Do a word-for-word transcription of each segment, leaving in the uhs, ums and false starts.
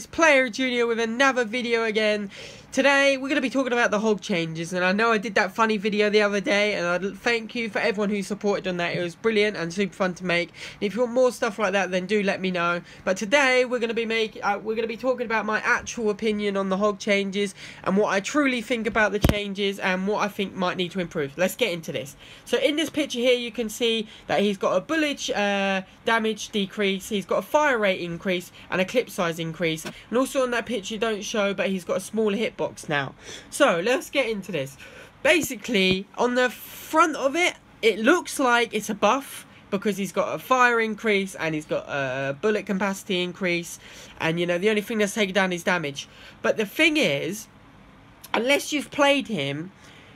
guys, Player Junior with another video again. Today we're going to be talking about the hog changes, and I know I did that funny video the other day, and I thank you for everyone who supported on that. It was brilliant and super fun to make. And if you want more stuff like that, then do let me know. But today we're going to be make uh, we're going to be talking about my actual opinion on the hog changes and what I truly think about the changes and what I think might need to improve. Let's get into this. So in this picture here, you can see that he's got a bullet uh, damage decrease, he's got a fire rate increase, and a clip size increase. And also on that picture, you don't show, but he's got a smaller hitbox now. So let's get into this. Basically, on the front of it, it looks like it's a buff because he's got a fire increase and he's got a bullet capacity increase, and you know, the only thing that's taken down is damage. But the thing is, unless you've played him,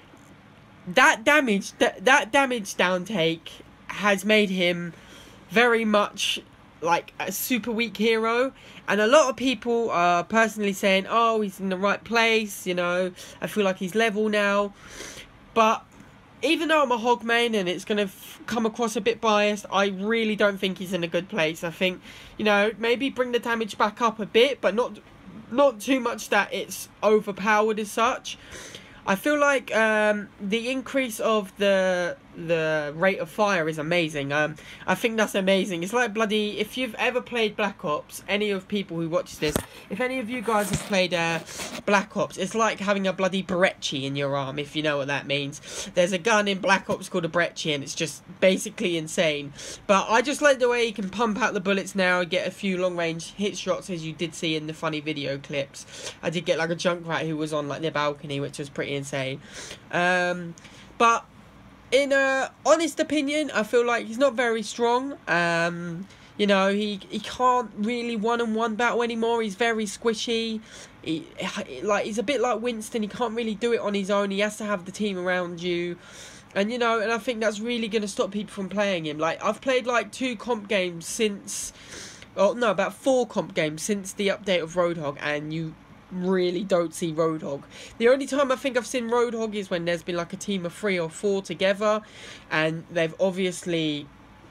that damage that, that damage downtake has made him very much like a super weak hero, and a lot of people are personally saying, oh, he's in the right place, you know, I feel like he's level now. But even though I'm a hog main and it's going to come across a bit biased, I really don't think he's in a good place. I think, you know, maybe bring the damage back up a bit, but not not too much that it's overpowered as such. I feel like um, the increase of the the rate of fire is amazing. Um, I think that's amazing. It's like bloody, if you've ever played Black Ops, any of people who watch this, if any of you guys have played uh, Black Ops, it's like having a bloody Brecci in your arm, if you know what that means. There's a gun in Black Ops called a Brecci, and it's just basically insane. But I just like the way you can pump out the bullets now and get a few long range hit shots, as you did see in the funny video clips. I did get like a Junkrat who was on like the balcony, which was pretty insane. Um, but in a honest opinion, I feel like he's not very strong. Um, you know, he he can't really one-on-one battle anymore. He's very squishy. He, like he's a bit like Winston. He can't really do it on his own. He has to have the team around you. And you know, and I think that's really going to stop people from playing him. Like, I've played like two comp games since, oh no, about four comp games since the update of Roadhog, and you really don't see Roadhog. The only time I think I've seen Roadhog is when there's been like a team of three or four together, and they've obviously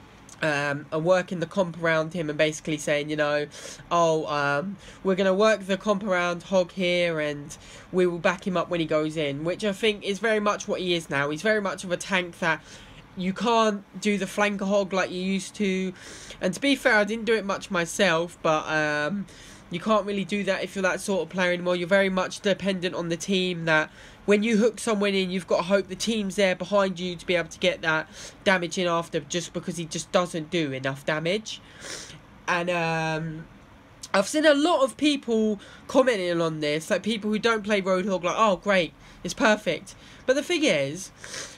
um, are working the comp around him and basically saying, you know, oh, um, we're going to work the comp around Hog here and we will back him up when he goes in, which I think is very much what he is now. He's very much of a tank that you can't do the flanker hog like you used to. And to be fair, I didn't do it much myself, but um, you can't really do that if you're that sort of player anymore. You're very much dependent on the team, that when you hook someone in, you've got to hope the team's there behind you to be able to get that damage in after, just because he just doesn't do enough damage. And um, I've seen a lot of people commenting on this, like people who don't play Roadhog, like, oh great, it's perfect. But the thing is,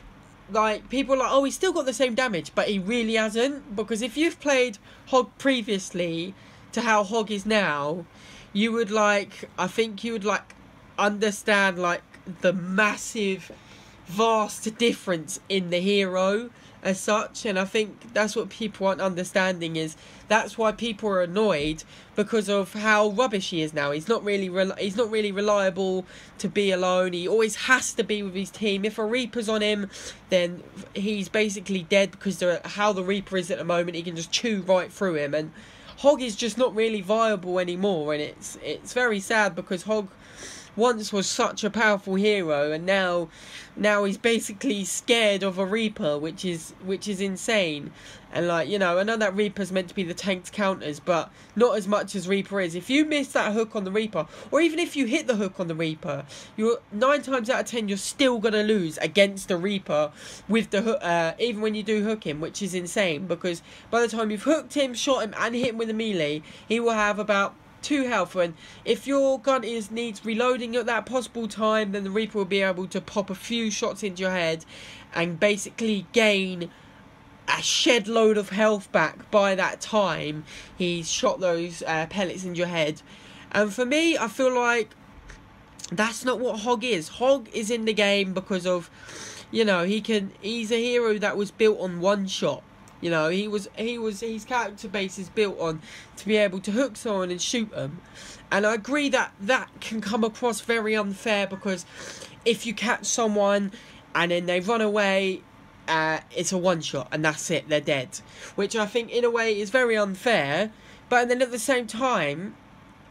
like, people are like, oh, he's still got the same damage, but he really hasn't. Because if you've played Hog previously to how Hog is now, you would like, I think you would like understand like the massive vast difference in the hero as such. And I think that's what people aren't understanding, is that's why people are annoyed, because of how rubbish he is now. He's not really re he's not really reliable to be alone. He always has to be with his team. If a Reaper's on him, then he's basically dead, because the, how the Reaper is at the moment, he can just chew right through him. And Hog is just not really viable anymore, and it's it's very sad, because Hog once was such a powerful hero, and now now he's basically scared of a Reaper, which is which is insane. And like, you know, I know that Reaper's meant to be the tank's counters, but not as much as Reaper is. If you miss that hook on the Reaper, or even if you hit the hook on the Reaper, you're nine times out of ten you're still gonna lose against the Reaper with the hook, uh, even when you do hook him, which is insane, because by the time you've hooked him, shot him, and hit him with a melee, he will have about two health. And if your gun is needs reloading at that possible time, then the Reaper will be able to pop a few shots into your head and basically gain a shed load of health back by that time he's shot those uh, pellets into your head. And for me, I feel like that's not what Hog is. Hog is in the game because of, you know, he can he's a hero that was built on one shot. You know, he was he was his character base is built on to be able to hook someone and shoot them. And I agree that that can come across very unfair, because if you catch someone and then they run away, uh, it's a one shot and that's it, they're dead. Which I think in a way is very unfair. But then at the same time,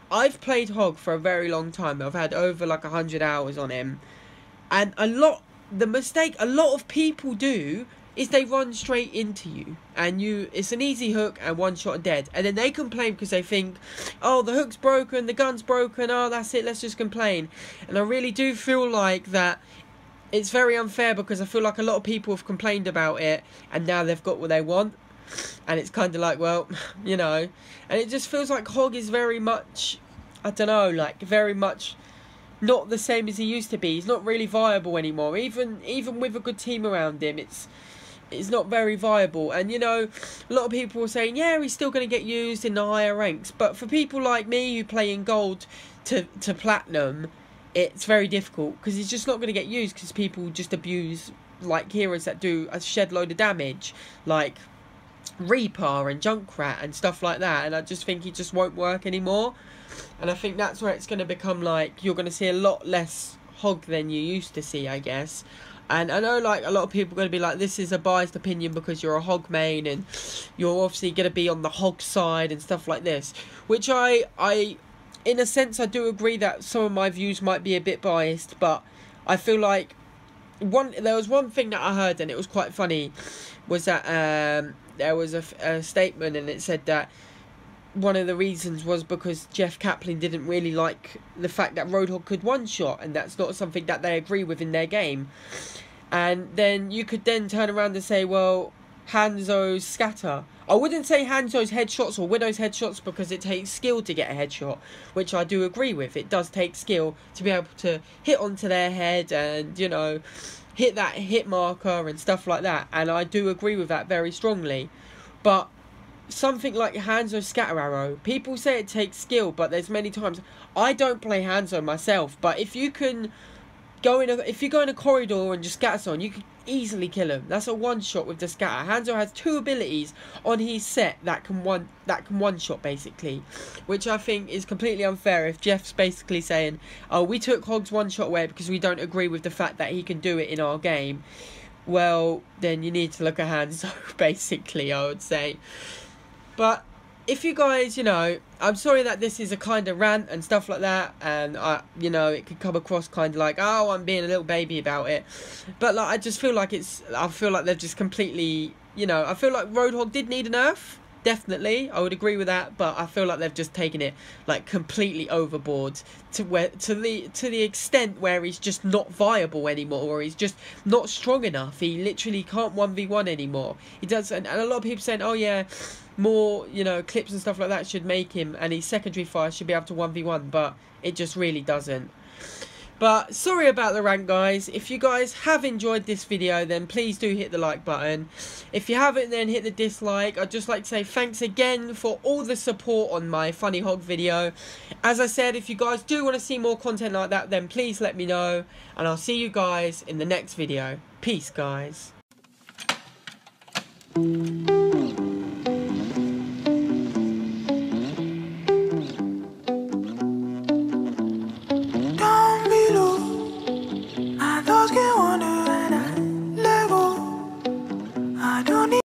I've played Hog for a very long time. I've had over like a hundred hours on him, and a lot the mistake a lot of people do is they run straight into you, and you it's an easy hook and one shot dead, and then they complain because they think, oh, the hook's broken, the gun's broken, oh, that's it, let's just complain. And I really do feel like that it's very unfair, because I feel like a lot of people have complained about it and now they've got what they want, and it's kind of like, well, you know, and it just feels like Hog is very much, I don't know, like very much not the same as he used to be. He's not really viable anymore, even even with a good team around him. It's it's not very viable. And you know, a lot of people are saying, yeah, he's still going to get used in the higher ranks, but for people like me who play in gold to to platinum, it's very difficult, because he's just not going to get used, because people just abuse like heroes that do a shed load of damage, like Reaper and Junkrat and stuff like that, and I just think he just won't work anymore. And I think that's where it's going to become like you're going to see a lot less Hog than you used to see, I guess. And I know like a lot of people are going to be like, this is a biased opinion because you're a Hog main and you're obviously going to be on the Hog side and stuff like this, which I I in a sense I do agree that some of my views might be a bit biased, but I feel like one there was one thing that I heard, and it was quite funny, was that um, there was a, a statement, and it said that one of the reasons was because Jeff Kaplan didn't really like the fact that Roadhog could one-shot, and that's not something that they agree with in their game. And then you could then turn around and say, well, Hanzo's scatter. I wouldn't say Hanzo's headshots or Widow's headshots, because it takes skill to get a headshot, which I do agree with. It does take skill to be able to hit onto their head and, you know, hit that hit marker and stuff like that. And I do agree with that very strongly. But something like Hanzo's scatter arrow, people say it takes skill, but there's many times I don't play Hanzo myself, but if you can go in a, if you go in a corridor and just scatter someone, you can easily kill him. That's a one shot with the scatter. Hanzo has two abilities on his set that can one that can one shot basically, which I think is completely unfair. If Jeff's basically saying, oh, we took Hog's one shot away because we don't agree with the fact that he can do it in our game, well then you need to look at Hanzo basically, I would say. But if you guys, you know, I'm sorry that this is a kind of rant and stuff like that, and I, you know, it could come across kind of like, oh, I'm being a little baby about it, but like I just feel like it's, I feel like they've just completely, you know, I feel like Roadhog did need a nerf, definitely, I would agree with that, but I feel like they've just taken it like completely overboard to where to the to the extent where he's just not viable anymore, or he's just not strong enough. He literally can't one v one anymore. He does, and, and a lot of people saying, oh yeah, more, you know, clips and stuff like that should make him, and his secondary fire should be able to one v one, but it just really doesn't. But sorry about the rant, guys. If you guys have enjoyed this video, then please do hit the like button. If you haven't, then hit the dislike. I'd just like to say thanks again for all the support on my Funny Hog video. As I said, if you guys do want to see more content like that, then please let me know, and I'll see you guys in the next video. Peace, guys.